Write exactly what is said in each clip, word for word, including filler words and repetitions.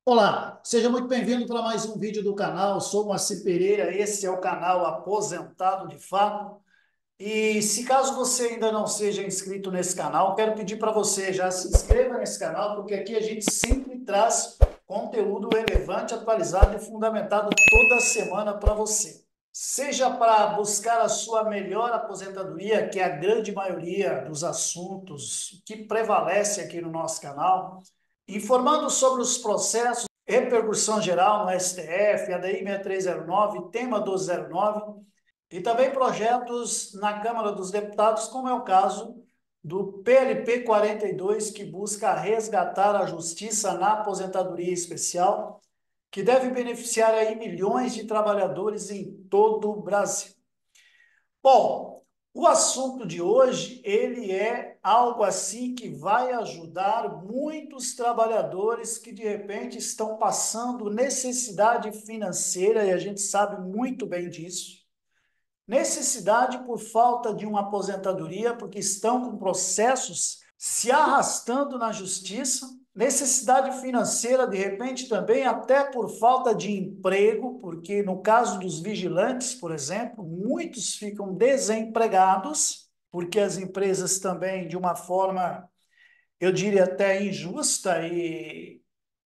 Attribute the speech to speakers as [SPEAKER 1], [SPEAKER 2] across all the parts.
[SPEAKER 1] Olá, seja muito bem-vindo para mais um vídeo do canal. Eu sou Moacir Pereira, esse é o canal Aposentado de Fato. E se caso você ainda não seja inscrito nesse canal, quero pedir para você já se inscreva nesse canal, porque aqui a gente sempre traz conteúdo relevante, atualizado e fundamentado toda semana para você. Seja para buscar a sua melhor aposentadoria, que é a grande maioria dos assuntos que prevalece aqui no nosso canal, informando sobre os processos, repercussão geral no S T F, A D I seis mil trezentos e nove, tema doze zero nove, e também projetos na Câmara dos Deputados, como é o caso do P L P quarenta e dois, que busca resgatar a justiça na aposentadoria especial, que deve beneficiar aí milhões de trabalhadores em todo o Brasil. Bom, o assunto de hoje, ele é algo assim que vai ajudar muitos trabalhadores que de repente estão passando necessidade financeira, e a gente sabe muito bem disso. Necessidade por falta de uma aposentadoria, porque estão com processos se arrastando na justiça. Necessidade financeira, de repente, também até por falta de emprego, porque no caso dos vigilantes, por exemplo, muitos ficam desempregados, porque as empresas também, de uma forma, eu diria até injusta e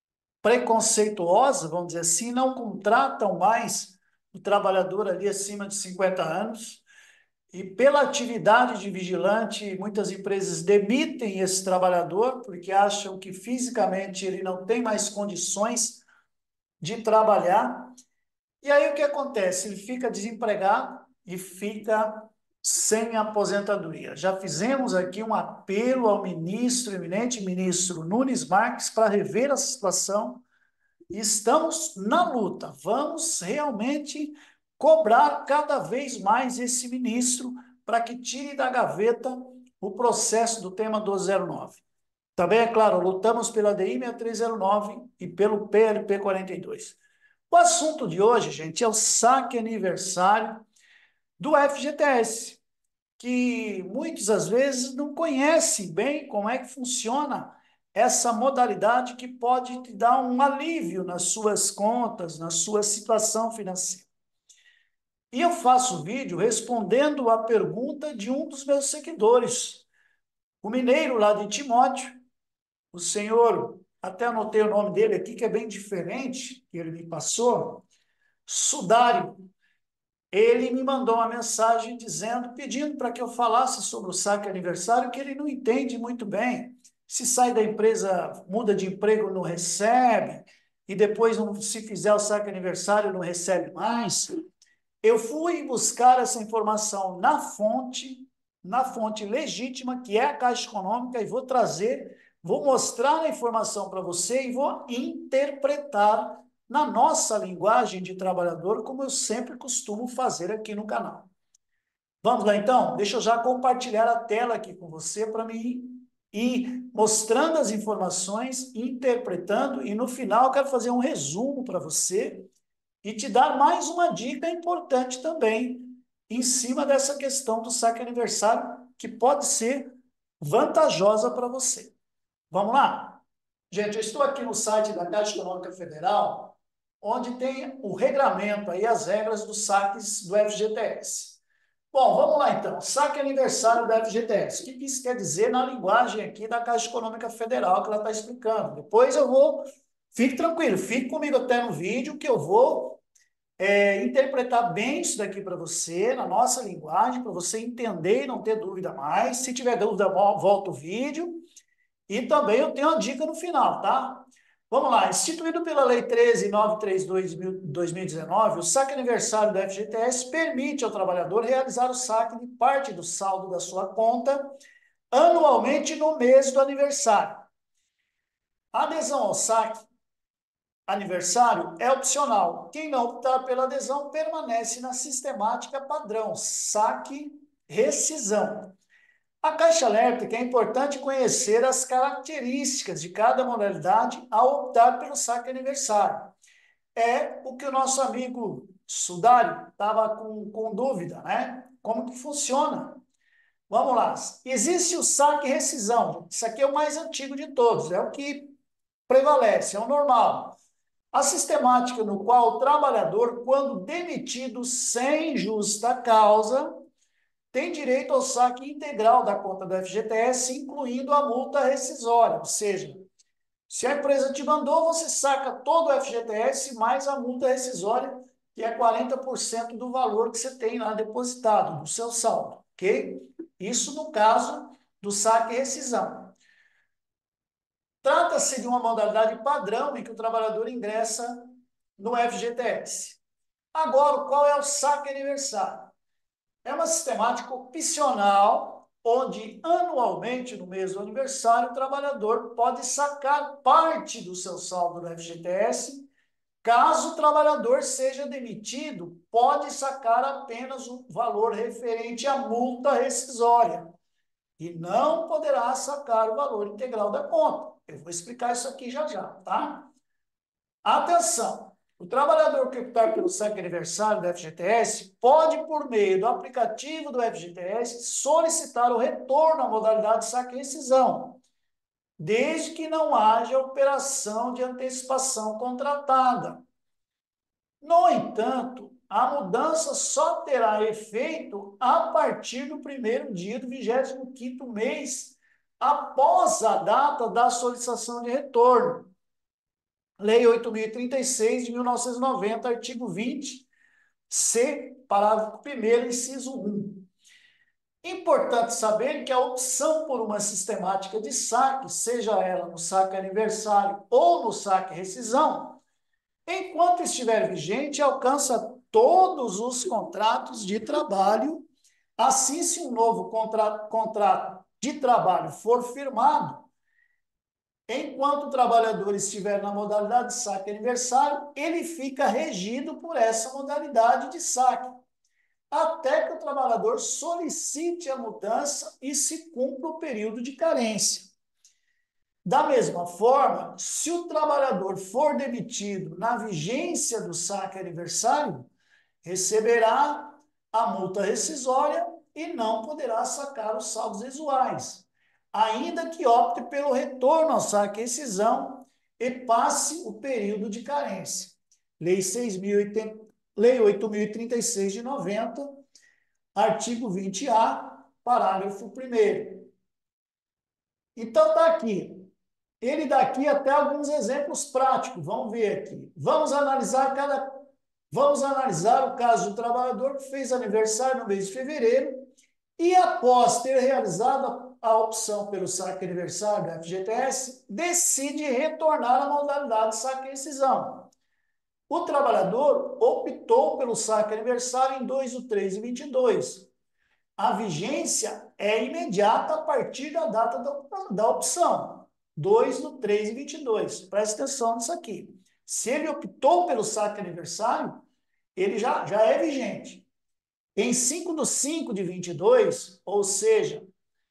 [SPEAKER 1] preconceituosa, vamos dizer assim, não contratam mais o trabalhador ali acima de cinquenta anos. E pela atividade de vigilante, muitas empresas demitem esse trabalhador porque acham que fisicamente ele não tem mais condições de trabalhar. E aí o que acontece? Ele fica desempregado e fica sem aposentadoria. Já fizemos aqui um apelo ao ministro, eminente ministro Nunes Marques, para rever a situação. E estamos na luta. Vamos realmente cobrar cada vez mais esse ministro para que tire da gaveta o processo do tema doze zero nove. Também, é claro, lutamos pela A D I seis mil trezentos e nove e pelo P L P quarenta e dois. O assunto de hoje, gente, é o saque aniversário do F G T S, que muitas às vezes não conhecem bem como é que funciona essa modalidade que pode te dar um alívio nas suas contas, na sua situação financeira. E eu faço vídeo respondendo a pergunta de um dos meus seguidores, o mineiro lá de Timóteo, o senhor, até anotei o nome dele aqui, que é bem diferente, que ele me passou, Sudário. Ele me mandou uma mensagem dizendo, pedindo para que eu falasse sobre o saque aniversário, que ele não entende muito bem. Se sai da empresa, muda de emprego, não recebe, e depois, não, se fizer o saque aniversário, não recebe mais. Eu fui buscar essa informação na fonte, na fonte legítima, que é a Caixa Econômica, e vou trazer, vou mostrar a informação para você e vou interpretar na nossa linguagem de trabalhador, como eu sempre costumo fazer aqui no canal. Vamos lá, então? Deixa eu já compartilhar a tela aqui com você para mim ir mostrando as informações, interpretando, e no final eu quero fazer um resumo para você e te dar mais uma dica importante também, em cima dessa questão do saque aniversário, que pode ser vantajosa para você. Vamos lá? Gente, eu estou aqui no site da Caixa Econômica Federal, onde tem o regramento aí, as regras dos saques do F G T S. Bom, vamos lá então. Saque aniversário do F G T S. O que isso quer dizer na linguagem aqui da Caixa Econômica Federal, que ela está explicando? Depois eu vou... Fique tranquilo, fique comigo até no vídeo, que eu vou é, interpretar bem isso daqui para você, na nossa linguagem, para você entender e não ter dúvida mais. Se tiver dúvida, volta o vídeo. E também eu tenho uma dica no final, tá? Vamos lá. Instituído pela Lei treze mil novecentos e trinta e dois de dois mil e dezenove, o saque aniversário do F G T S permite ao trabalhador realizar o saque de parte do saldo da sua conta anualmente no mês do aniversário. A adesão ao saque aniversário é opcional. Quem não optar pela adesão permanece na sistemática padrão, saque rescisão. A Caixa alerta que é importante conhecer as características de cada modalidade ao optar pelo saque aniversário. É o que o nosso amigo Sudário estava com, com dúvida, né? Como que funciona? Vamos lá. Existe o saque rescisão. Isso aqui é o mais antigo de todos, é o que prevalece, é o normal. A sistemática no qual o trabalhador, quando demitido sem justa causa, tem direito ao saque integral da conta do F G T S, incluindo a multa rescisória. Ou seja, se a empresa te mandou, você saca todo o F G T S mais a multa rescisória, que é quarenta por cento do valor que você tem lá depositado, do seu saldo, ok? Isso no caso do saque e rescisão. Trata-se de uma modalidade padrão em que o trabalhador ingressa no F G T S. Agora, qual é o saque aniversário? É uma sistemática opcional, onde anualmente, no mês do aniversário, o trabalhador pode sacar parte do seu saldo do F G T S. Caso o trabalhador seja demitido, pode sacar apenas o valor referente à multa rescisória e não poderá sacar o valor integral da conta. Eu vou explicar isso aqui já já, tá? Atenção! O trabalhador que optar pelo saque aniversário do F G T S pode, por meio do aplicativo do F G T S, solicitar o retorno à modalidade de saque e rescisão, desde que não haja operação de antecipação contratada. No entanto, a mudança só terá efeito a partir do primeiro dia do vigésimo quinto mês após a data da solicitação de retorno. Lei oito mil e trinta e seis de mil novecentos e noventa, artigo vinte, C, parágrafo primeiro, inciso um. Importante saber que a opção por uma sistemática de saque, seja ela no saque aniversário ou no saque rescisão, enquanto estiver vigente, alcança todos os contratos de trabalho. Assim, se um novo contrato, contrato de trabalho for firmado, enquanto o trabalhador estiver na modalidade de saque aniversário, ele fica regido por essa modalidade de saque, até que o trabalhador solicite a mudança e se cumpra o período de carência. Da mesma forma, se o trabalhador for demitido na vigência do saque aniversário, receberá a multa rescisória e não poderá sacar os saldos residuais, ainda que opte pelo retorno ao saque e rescisão e passe o período de carência. Lei seis mil e oitenta, Lei oito mil e trinta e seis de noventa, artigo vinte A, parágrafo primeiro. Então está aqui. Ele dá aqui até alguns exemplos práticos. Vamos ver aqui. Vamos analisar cada Vamos analisar o caso do trabalhador que fez aniversário no mês de fevereiro e, após ter realizado a opção pelo saque aniversário da F G T S, decide retornar à modalidade de saque e rescisão. O trabalhador optou pelo saque aniversário em dois do três de vinte e dois. A vigência é imediata a partir da data da, da opção, dois do três de vinte e dois. Presta atenção nisso aqui. Se ele optou pelo saque aniversário, ele já, já é vigente. Em cinco do cinco de vinte e dois, ou seja,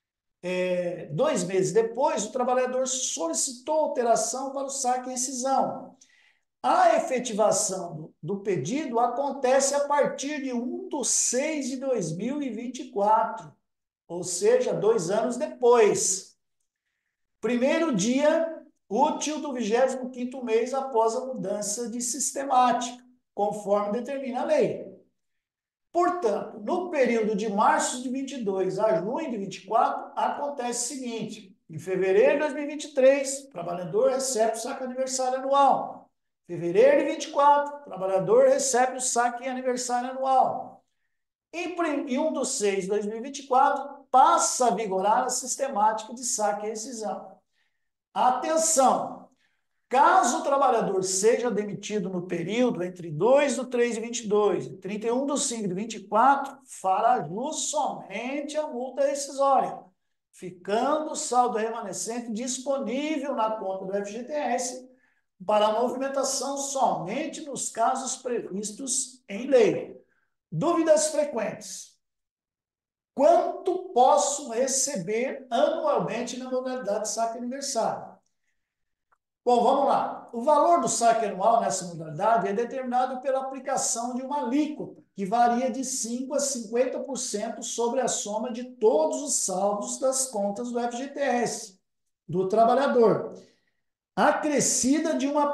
[SPEAKER 1] é, dois meses depois, o trabalhador solicitou alteração para o saque e rescisão. A efetivação do, do pedido acontece a partir de um de seis de dois mil e vinte e quatro, ou seja, dois anos depois. Primeiro dia útil do vigésimo quinto mês após a mudança de sistemática, conforme determina a lei. Portanto, no período de março de vinte e dois a junho de vinte e quatro, acontece o seguinte: em fevereiro de dois mil e vinte e três, o trabalhador recebe o saque aniversário anual. Fevereiro de vinte e quatro, o trabalhador recebe o saque aniversário anual. Em um de seis de dois mil e vinte e quatro, passa a vigorar a sistemática de saque e rescisão. Atenção! Caso o trabalhador seja demitido no período entre dois do três de vinte e dois e trinta e um do cinco de vinte e quatro, fará jus somente a multa rescisória, ficando o saldo remanescente disponível na conta do F G T S para a movimentação somente nos casos previstos em lei. Dúvidas frequentes. Quanto posso receber anualmente na modalidade de saque aniversário? Bom, vamos lá. O valor do saque anual nessa modalidade é determinado pela aplicação de uma alíquota, que varia de cinco por cento a cinquenta por cento sobre a soma de todos os saldos das contas do F G T S, do trabalhador, acrescida de uma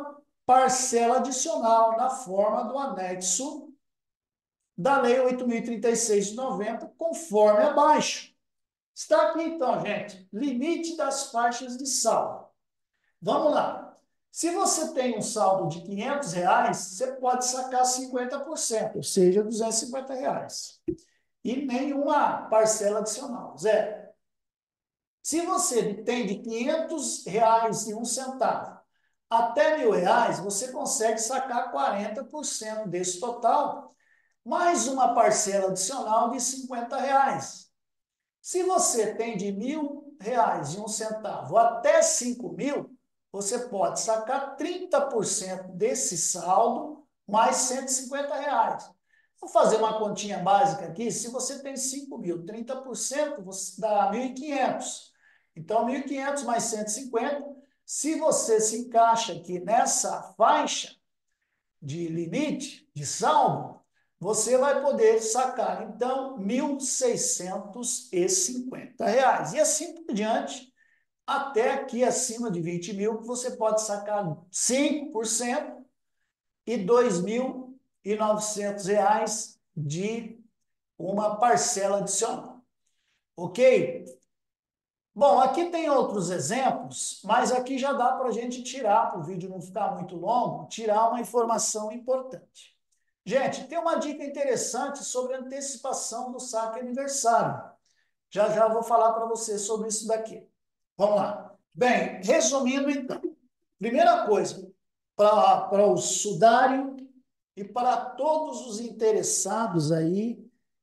[SPEAKER 1] parcela adicional na forma do anexo da Lei oito mil e trinta e seis de noventa, conforme abaixo. Está aqui, então, gente, limite das faixas de saldo. Vamos lá. Se você tem um saldo de quinhentos reais, você pode sacar cinquenta por cento, ou seja, duzentos e cinquenta reais. E nenhuma parcela adicional, zero. Se você tem de quinhentos reais e um centavo até mil reais, você consegue sacar quarenta por cento desse total, mais uma parcela adicional de cinquenta reais. Se você tem de mil reais e um centavo até cinco mil, você pode sacar trinta por cento desse saldo mais cento e cinquenta reais. Vou fazer uma continha básica aqui. Se você tem cinco mil, trinta por cento você dá mil e quinhentos. Então, mil e quinhentos mais cento e cinquenta. Se você se encaixa aqui nessa faixa de limite, de saldo, você vai poder sacar, então, mil seiscentos e cinquenta reais. E assim por diante, até aqui acima de vinte mil, que você pode sacar cinco por cento e dois mil e novecentos reais de uma parcela adicional. Ok? Bom, aqui tem outros exemplos, mas aqui já dá para a gente tirar, para o vídeo não ficar muito longo, tirar uma informação importante. Gente, tem uma dica interessante sobre antecipação do saque aniversário. Já já vou falar para você sobre isso daqui. Vamos lá. Bem, resumindo então. Primeira coisa, para, para o sudário e para todos os interessados aí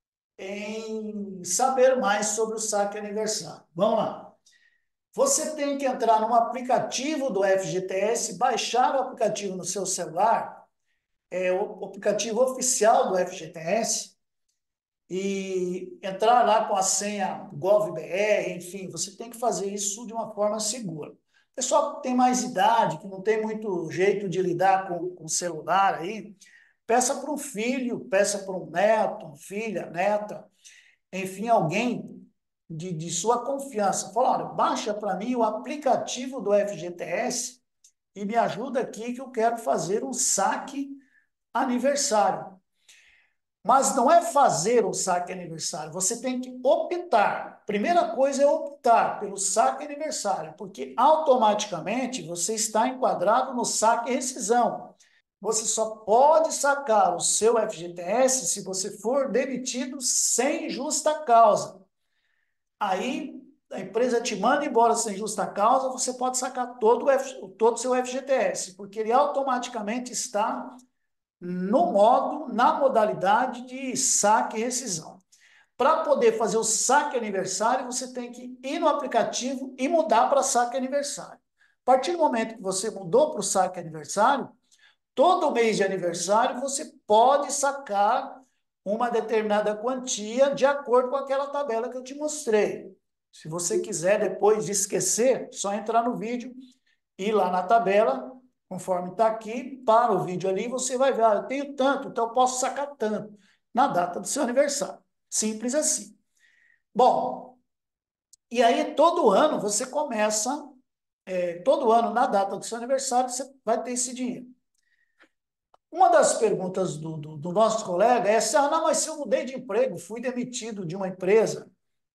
[SPEAKER 1] em saber mais sobre o saque aniversário. Vamos lá. Você tem que entrar no aplicativo do F G T S, baixar o aplicativo no seu celular, é o aplicativo oficial do F G T S, e entrar lá com a senha GovBR, enfim, você tem que fazer isso de uma forma segura. O pessoal que tem mais idade, que não tem muito jeito de lidar com o celular aí, peça para um filho, peça para um neto, filha, neta, enfim, alguém de, de sua confiança. Fala, olha, baixa para mim o aplicativo do F G T S e me ajuda aqui que eu quero fazer um saque aniversário. Mas não é fazer um saque aniversário, você tem que optar. Primeira coisa é optar pelo saque aniversário, porque automaticamente você está enquadrado no saque e rescisão. Você só pode sacar o seu F G T S se você for demitido sem justa causa. Aí a empresa te manda embora sem justa causa, você pode sacar todo o F, todo o seu F G T S, porque ele automaticamente está no modo, na modalidade de saque e rescisão. Para poder fazer o saque aniversário, você tem que ir no aplicativo e mudar para saque aniversário. A partir do momento que você mudou para o saque aniversário, todo mês de aniversário você pode sacar uma determinada quantia de acordo com aquela tabela que eu te mostrei. Se você quiser depois de esquecer, só entrar no vídeo, ir lá na tabela, conforme está aqui, para o vídeo ali, você vai ver, ah, eu tenho tanto, então eu posso sacar tanto na data do seu aniversário. Simples assim. Bom, e aí todo ano você começa, é, todo ano na data do seu aniversário, você vai ter esse dinheiro. Uma das perguntas do, do, do nosso colega é assim, ah, não, mas se eu mudei de emprego, fui demitido de uma empresa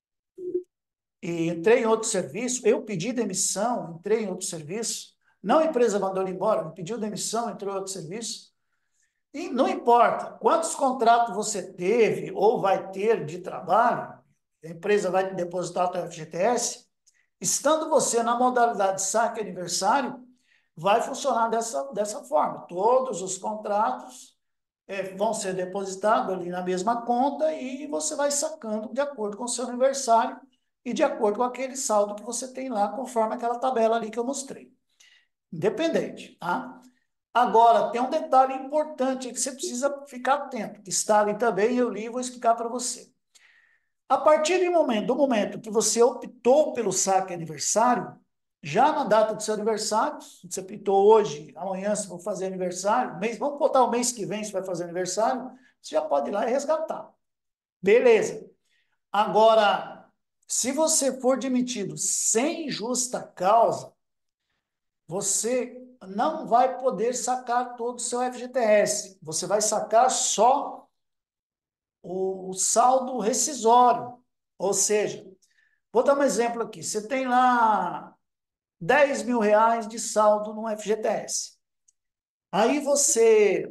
[SPEAKER 1] e entrei em outro serviço, eu pedi demissão, entrei em outro serviço, não a empresa mandou ele embora, me pediu demissão, entrou em outro serviço, e não importa quantos contratos você teve ou vai ter de trabalho, a empresa vai te depositar o teu F G T S, estando você na modalidade saque aniversário, vai funcionar dessa, dessa forma. Todos os contratos é, vão ser depositados ali na mesma conta e você vai sacando de acordo com o seu aniversário e de acordo com aquele saldo que você tem lá, conforme aquela tabela ali que eu mostrei. Independente, tá? Agora, tem um detalhe importante que você precisa ficar atento, que está ali também, eu li e vou explicar para você. A partir do momento, do momento que você optou pelo saque aniversário, já na data do seu aniversário, se você optou hoje, amanhã se for fazer aniversário, mês, vamos botar o mês que vem se vai fazer aniversário, você já pode ir lá e resgatar. Beleza. Agora, se você for demitido sem justa causa, você não vai poder sacar todo o seu F G T S. Você vai sacar só o, o saldo rescisório. Ou seja, vou dar um exemplo aqui. Você tem lá dez mil reais de saldo no F G T S. Aí você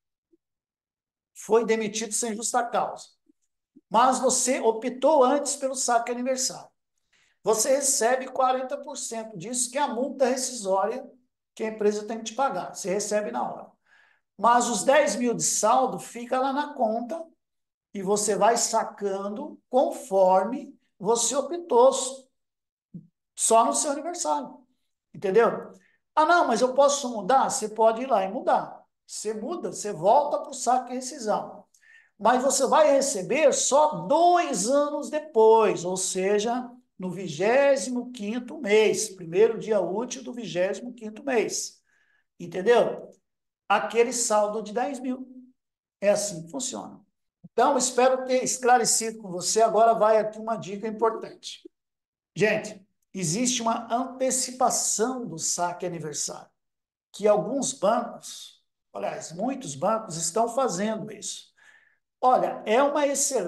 [SPEAKER 1] foi demitido sem justa causa, mas você optou antes pelo saque aniversário. Você recebe quarenta por cento disso, que é a multa rescisória que a empresa tem que te pagar. Você recebe na hora. Mas os dez mil de saldo fica lá na conta e você vai sacando conforme você optou só no seu aniversário. Entendeu? Ah, não, mas eu posso mudar? Você pode ir lá e mudar. Você muda, você volta para o saque e rescisão. Mas você vai receber só dois anos depois, ou seja, no vigésimo quinto mês, primeiro dia útil do vigésimo quinto mês. Entendeu? Aquele saldo de dez mil. É assim que funciona. Então, espero ter esclarecido com você. Agora vai aqui uma dica importante. Gente, existe uma antecipação do saque aniversário, que alguns bancos, aliás, muitos bancos estão fazendo isso. Olha, é uma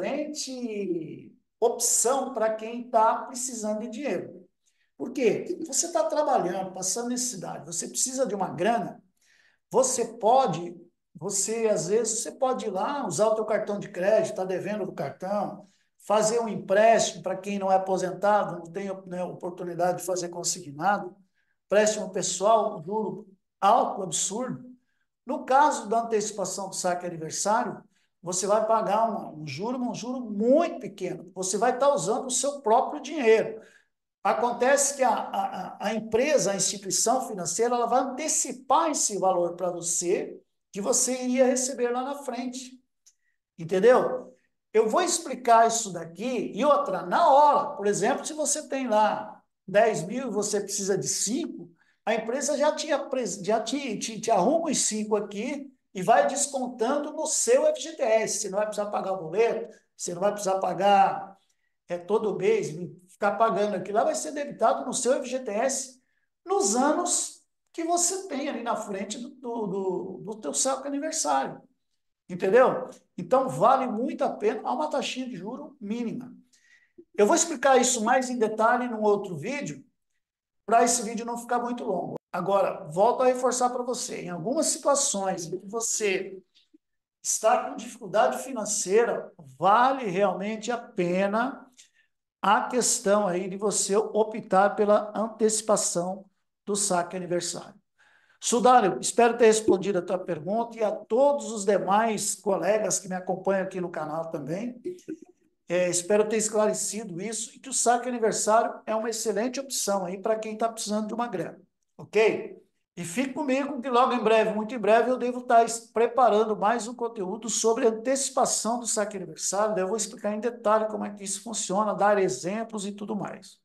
[SPEAKER 1] excelente opção para quem está precisando de dinheiro. Por quê? Você está trabalhando, passando necessidade, você precisa de uma grana, você pode, você às vezes, você pode ir lá, usar o teu cartão de crédito, está devendo do cartão, fazer um empréstimo para quem não é aposentado, não tem, né, oportunidade de fazer consignado, empréstimo pessoal, um juro alto, absurdo. No caso da antecipação do saque aniversário, você vai pagar uma, um juro, um juro muito pequeno. Você vai estar usando o seu próprio dinheiro. Acontece que a, a, a empresa, a instituição financeira, ela vai antecipar esse valor para você, que você iria receber lá na frente. Entendeu? Eu vou explicar isso daqui e outra, na hora. Por exemplo, se você tem lá dez mil e você precisa de cinco, a empresa já, te, já te, te, te arruma os cinco aqui e vai descontando no seu F G T S. Você não vai precisar pagar o boleto, você não vai precisar pagar é, todo mês, ficar pagando aquilo lá, vai ser debitado no seu F G T S nos anos que você tem ali na frente do, do, do, do teu saco aniversário. Entendeu? Então, vale muito a pena, há uma taxinha de juro mínima. Eu vou explicar isso mais em detalhe num outro vídeo, para esse vídeo não ficar muito longo. Agora, volto a reforçar para você, em algumas situações em que você está com dificuldade financeira, vale realmente a pena a questão aí de você optar pela antecipação do saque aniversário. Sudário, espero ter respondido a tua pergunta e a todos os demais colegas que me acompanham aqui no canal também. É, espero ter esclarecido isso e que o saque aniversário é uma excelente opção aí para quem está precisando de uma grana, ok? E fique comigo que logo em breve, muito em breve, eu devo estar preparando mais um conteúdo sobre antecipação do saque aniversário. Daí eu vou explicar em detalhe como é que isso funciona, dar exemplos e tudo mais.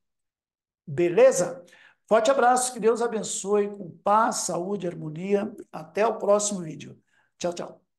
[SPEAKER 1] Beleza? Forte abraço, que Deus abençoe com paz, saúde e harmonia. Até o próximo vídeo. Tchau, tchau.